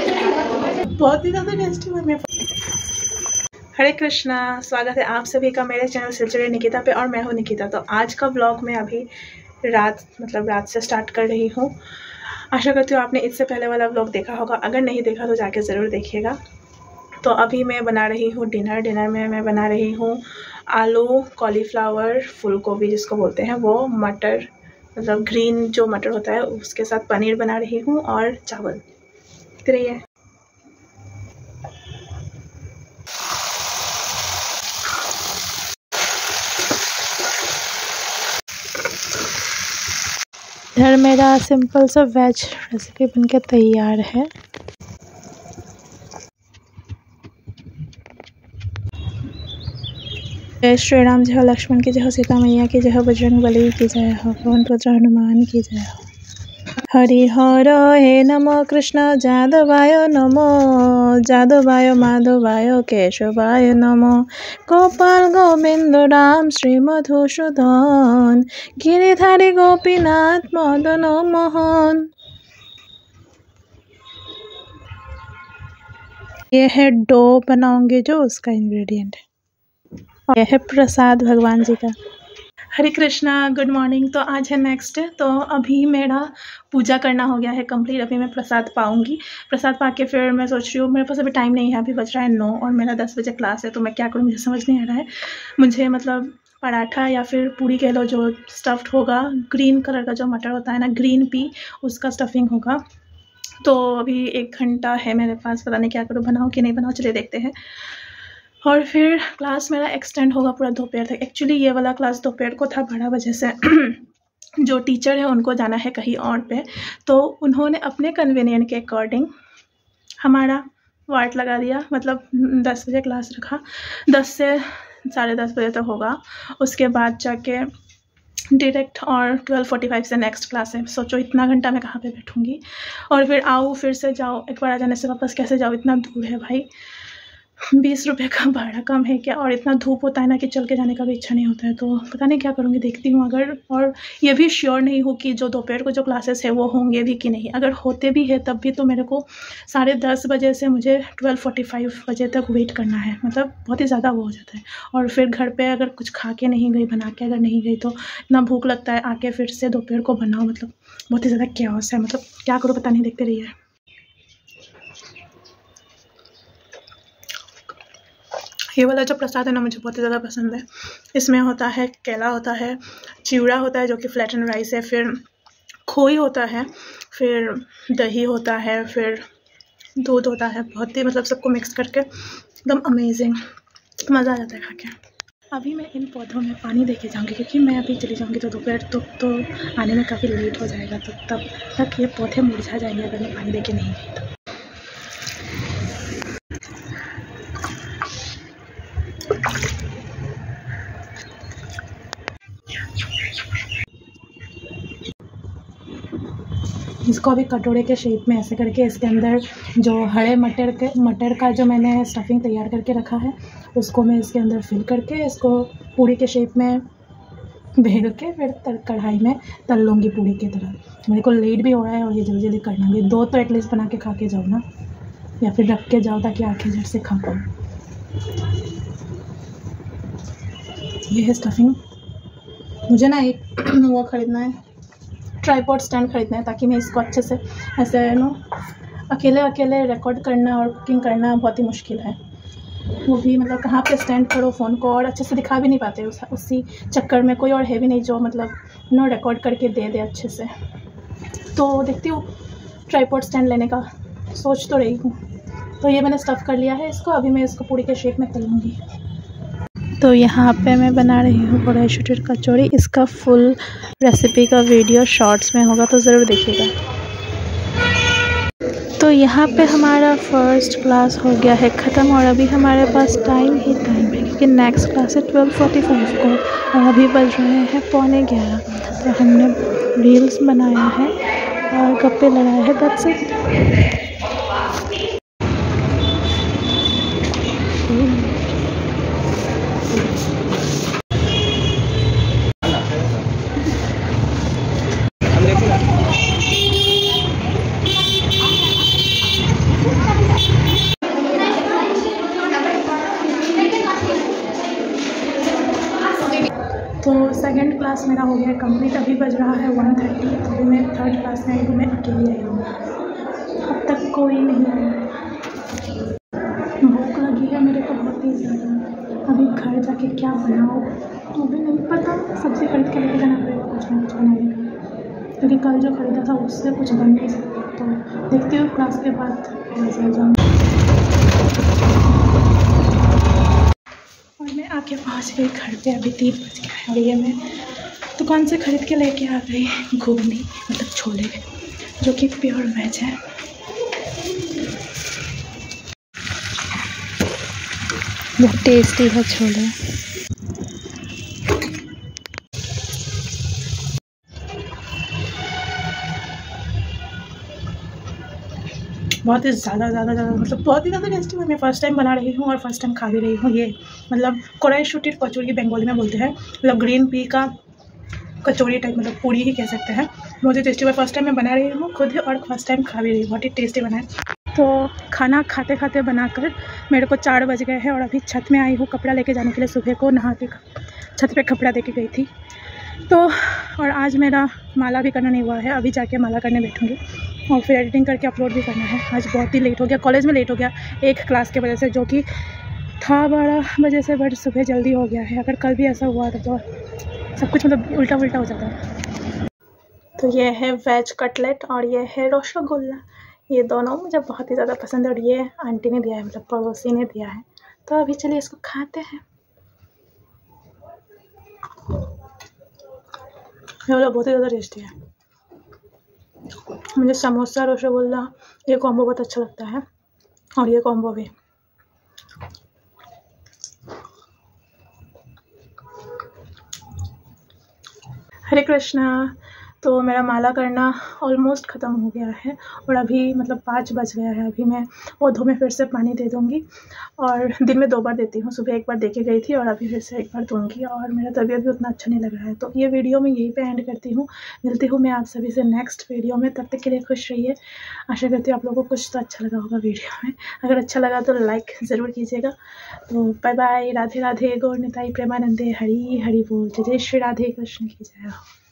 बहुत ही ज़्यादा tasty mummy. हरे कृष्णा, स्वागत है आप सभी का मेरे चैनल सिलसिले निकिता पे और मैं हूँ निकिता। तो आज का व्लॉग मैं अभी रात से स्टार्ट कर रही हूँ। आशा करती हूँ आपने इससे पहले वाला व्लॉग देखा होगा, अगर नहीं देखा तो जाके ज़रूर देखिएगा। तो अभी मैं बना रही हूँ डिनर में मैं बना रही हूँ आलू, कॉलीफ्लावर, फूल गोभी जिसको बोलते हैं वो, मटर मतलब ग्रीन जो मटर होता है उसके साथ पनीर बना रही हूँ और चावल। तो ये इधर मेरा सिंपल सा वेज रेसिपी बनके तैयार है। जय श्री राम, जय हो लक्ष्मण की, जय हो सीता मैया की, जय हो बजरंग बली की, जय हो पवन पुत्र हनुमान की, जय हो। हरि हर हे नमो कृष्ण जादवाय नमो, जादवाय माधवाय केशवाय नमो, गोपाल गोविंद राम श्री मधुसूदन, गिरिधारी गोपीनाथ मदन मोहन। ये है डो बनाऊंगी जो उसका इंग्रेडिएंट है, और यह है प्रसाद भगवान जी का। Hare Krishna, good morning. तो आज है नेक्स्ट डे। तो अभी मेरा पूजा करना हो गया है कंप्लीट। अभी मैं प्रसाद पाऊंगी। प्रसाद पा के फिर मैं सोच रही हूँ, मेरे पास अभी टाइम नहीं है, अभी बज रहा है 9 और मेरा 10 बजे क्लास है। तो मैं क्या करूँ मुझे समझ नहीं आ रहा है। मुझे मतलब पराठा या फिर पूरी कह लो, जो स्टफ्ड होगा, ग्रीन कलर का जो मटर होता है ना, ग्रीन पी, उसका स्टफिंग होगा। तो अभी 1 घंटा है मेरे पास, पता नहीं क्या करूँ, बनाऊँ कि नहीं बनाऊँ, चलिए देखते हैं। और फिर क्लास मेरा एक्सटेंड होगा पूरा दोपहर तक। एक्चुअली ये वाला क्लास दोपहर को था 12 बजे से। जो टीचर है उनको जाना है कहीं और पे, तो उन्होंने अपने कन्वीनियंट के अकॉर्डिंग हमारा वार्ड लगा दिया। मतलब 10 बजे क्लास रखा, 10 से 10:30 बजे तक होगा। उसके बाद जाके डायरेक्ट और 12:45 से नेक्स्ट क्लास है। सोचो इतना घंटा मैं कहाँ पे बैठूँगी, और फिर आओ फिर से जाओ, एक बार आ जाने से वापस कैसे जाओ, इतना दूर है भाई। 20 रुपये का भाड़ा कम है क्या? और इतना धूप होता है ना कि चल के जाने का भी इच्छा नहीं होता है। तो पता नहीं क्या करूँगी, देखती हूँ। अगर, और ये भी श्योर नहीं हूँ कि जो दोपहर को जो क्लासेस है वो होंगे भी कि नहीं। अगर होते भी है तब भी तो मेरे को 10:30 बजे से मुझे 12:45 बजे तक वेट करना है। मतलब बहुत ही ज़्यादा वो हो जाता है। और फिर घर पर अगर कुछ खा के नहीं गई, बना के अगर नहीं गई, तो इतना भूख लगता है, आके फिर से दोपहर को बनाओ। मतलब बहुत ही ज़्यादा कैओस है। मतलब क्या करूँ पता नहीं, देखते रहिए। ये वाला जो प्रसाद है ना मुझे बहुत ही ज़्यादा पसंद है। इसमें होता है केला, होता है चिवड़ा, होता है जो कि फ्लैटन राइस है, फिर खोई होता है, फिर दही होता है, फिर दूध होता है। बहुत ही मतलब सबको मिक्स करके एकदम अमेजिंग, मज़ा आ जाता है खा के। अभी मैं इन पौधों में पानी दे के जाऊँगी, क्योंकि मैं अभी चली जाऊँगी तो दोपहर तो आने में काफ़ी लेट हो जाएगा। तो तब तक ये पौधे मुरझा जाएंगे अगर मैं पानी दे के नहीं गई तो। इसको अभी कटोरे के शेप में ऐसे करके इसके अंदर जो हरे मटर का जो मैंने स्टफिंग तैयार करके रखा है उसको मैं इसके अंदर फिल करके इसको पूरी के शेप में भेड़ के फिर कढ़ाई में तल लूँगी पूरी की तरह। मेरे को लेट भी हो रहा है और ये जल्दी जल्दी करना भी। 2 तो एटलीस्ट बना के खा के जाओ ना, या फिर रख के जाओ ताकि आँखें झट से खा पाऊँ। ये है स्टफिंग। मुझे ना एक वो ख़रीदना है, ट्राइपॉड स्टैंड ख़रीदना है, ताकि मैं इसको अच्छे से ऐसे अकेले रिकॉर्ड करना और कुकिंग करना बहुत ही मुश्किल है। वो भी मतलब कहाँ पे स्टैंड करो फ़ोन को, और अच्छे से दिखा भी नहीं पाते उसी चक्कर में। कोई और है भी नहीं जो मतलब रिकॉर्ड करके दे अच्छे से। तो देखती हूँ ट्राइपॉड स्टैंड लेने का सोच तो रही हूँ। तो ये मैंने स्टफ़ कर लिया है इसको। अभी मैं इसको पूरी के शेप में तलूँगी। तो यहाँ पे मैं बना रही हूँ कढ़ाई शूटर कचौड़ी। इसका फुल रेसिपी का वीडियो शॉर्ट्स में होगा तो ज़रूर देखिएगा। तो यहाँ पे हमारा फर्स्ट क्लास हो गया है ख़त्म, और अभी हमारे पास टाइम है, क्योंकि नेक्स्ट क्लास है 12:45 को, और अभी बज रहे हैं 11:15। तो हमने रील्स बनाया है और गप्पे लड़ाए हैं बस से। सेकंड क्लास मेरा हो गया है कंप्लीट। अभी बज रहा है 1:30। तो अभी मैं थर्ड क्लास में आई हूँ, मैं अकेली आई हूँ, अब तक कोई नहीं आया। भूख लगी है मेरे को बहुत ही ज़्यादा। अभी घर जाके क्या बनाऊँ अभी नहीं पता। सब्ज़ी खरीद के लेके जाना पड़ेगा कुछ ना कुछ बनाने का, क्योंकि कल जो खरीदा था उससे कुछ बन नहीं सकता। तो देखती हूँ क्लास के बाद कैसे जाऊँ। और मैं आके पहुँच गई घर पे। अभी 3 बज गया है और ये मैं दुकान से ख़रीद के लेके आ गई घुगनी, मतलब छोले, जो कि प्योर वेज है। बहुत टेस्टी है छोले। बहुत ही ज़्यादा मतलब बहुत ही ज़्यादा टेस्टी है। मैं फ़र्स्ट टाइम बना रही हूँ और फर्स्ट टाइम खा भी रही हूँ। ये मतलब कड़ाईशुटी कचौड़ी बंगाली में बोलते हैं, मतलब ग्रीन पी का कचौड़ी टाइप, मतलब पूड़ी ही कह सकते हैं। बहुत ही टेस्टी। मैं फर्स्ट टाइम मैं बना रही हूँ खुद ही और फर्स्ट टाइम खा भी रही हूँ। बहुत ही टेस्टी बना है। तो खाना खाते खाते बनाकर मेरे को 4 बज गए हैं और अभी छत में आई हूँ कपड़ा लेके जाने के लिए। सुबह को नहा के छत पे कपड़ा दे के गई थी। तो और आज मेरा माला भी करना नहीं हुआ है, अभी जाके माला करने बैठूँगी और फिर एडिटिंग करके अपलोड भी करना है। आज बहुत ही लेट हो गया, कॉलेज में लेट हो गया एक क्लास के वजह से, जो कि था 12 बजे से, बट सुबह जल्दी हो गया है। अगर कल भी ऐसा हुआ तो सब कुछ मतलब उल्टा पुल्टा हो जाता है। तो ये है वेज कटलेट और ये है रसगुल्ला। ये दोनों मुझे बहुत ही ज़्यादा पसंद है और ये आंटी ने दिया है, मतलब पड़ोसी ने दिया है। तो अभी चलिए इसको खाते हैं। ये वाला बहुत ही ज़्यादा टेस्टी है। मुझे समोसा रसगुल्ला ये कॉम्बो बहुत अच्छा लगता है और ये कॉम्बो भी। हरे कृष्णा। तो मेरा माला करना ऑलमोस्ट ख़त्म हो गया है और अभी मतलब 5 बज गया है। अभी मैं पौधों में फिर से पानी दे दूँगी और दिन में 2 बार देती हूँ। सुबह एक बार दे के गई थी और अभी फिर से एक बार दूँगी। और मेरा तबीयत भी उतना अच्छा नहीं लग रहा है। तो ये वीडियो मैं यहीं पे एंड करती हूँ। मिलती हूँ मैं आप सभी से नेक्स्ट वीडियो में। तब तक के लिए खुश रहिए। आशा करती हूँ आप लोगों को कुछ तो अच्छा लगा होगा वीडियो में। अगर अच्छा लगा तो लाइक ज़रूर कीजिएगा। तो बाय बाय। राधे राधे। गौर निताई प्रेमानंदे। हरी हरि बोल। जय श्री राधे कृष्ण की जय हो।